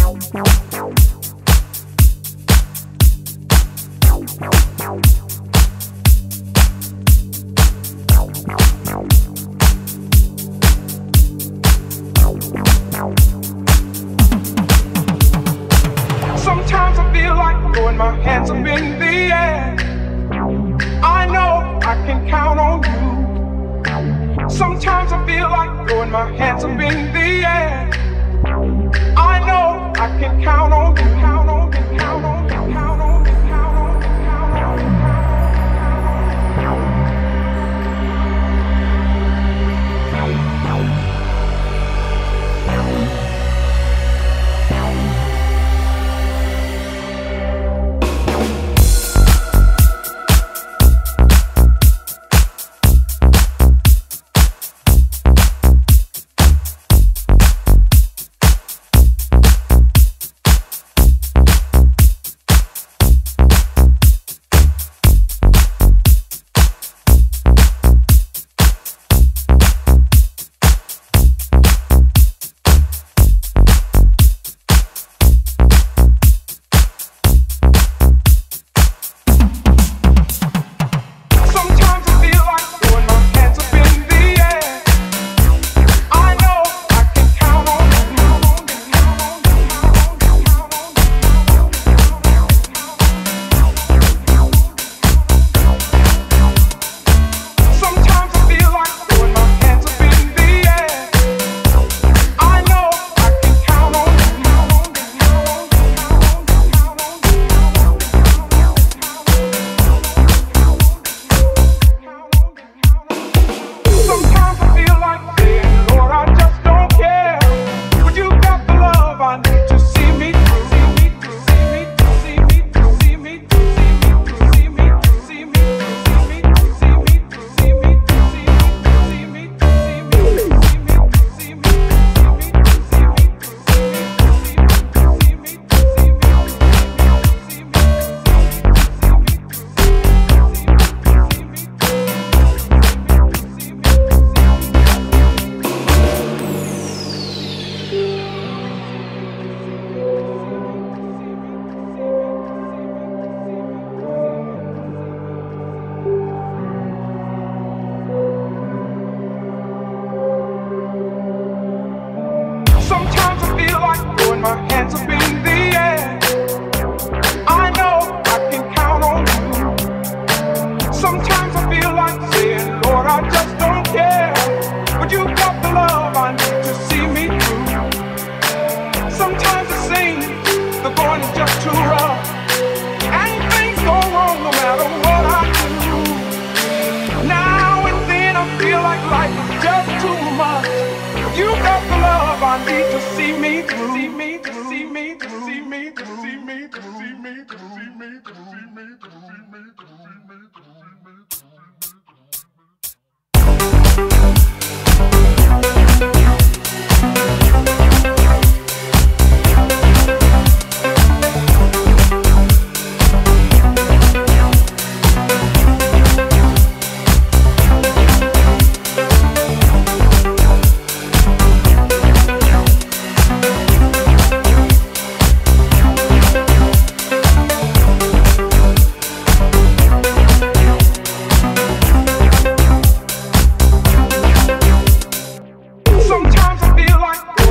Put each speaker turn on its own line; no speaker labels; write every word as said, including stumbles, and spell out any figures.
Sometimes I feel like throwing my hands up in the air. I know I can count on you. Sometimes I feel like throwing my hands up in the air. I know I can count on you. Count on you, count on you, count on you, count on you, count on you. Sometimes I feel like throwing my hands up in the air. I know I can count on you. Sometimes I feel like saying, Lord, I just don't care. But you got the love I need to see me through. Sometimes it seems the going is just too rough, and things go wrong no matter what I do. Now and then I feel like life is just too much. You got the love I need to see me through. See me through. See me through. See me through. See me through. See me through. See me through. See me through. See me through. See me through. Sometimes I feel like